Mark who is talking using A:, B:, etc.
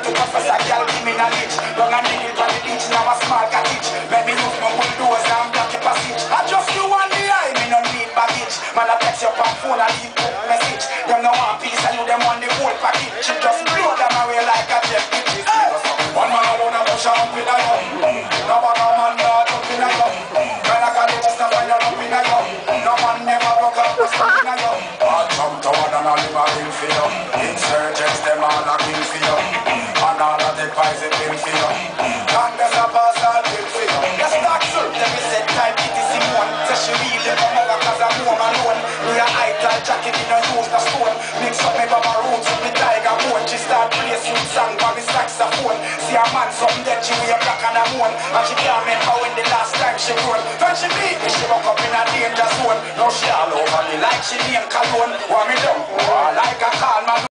A: to Professor Girl, give me knowledge. Long and nigga on the beach, now a small cottage. Let me use my bulldozer and block your passage. I just you on the eye, me no need baggage. Man, I text your pop phone and leave quick message. Them no want peace, and you them on the whole package. She just blow them away like a jet. One man alone a push up in a yum. No man not up in a yum. When I got it, just not find up in a yum. No man never broke up the stuff in a yum. I jump toward and I live a ring for you. Insurgents, them all a kill for you. And all of the poison pill for you. Congress a pass all pill for you. Yes, that's true. Let me set type Kitty Simone. Say she really come over cause I'm home alone. Me a high-tall jacket, me no use the stone. Mix up me baba roots with me tiger bone. She start play sweet song for me saxophone. See a man something dead, she wear black and a moon. And she can't remember when the last time she grown. When she beat me, she woke up in a danger zone. Now she all over me like she name cologne. Want me down, like a call man.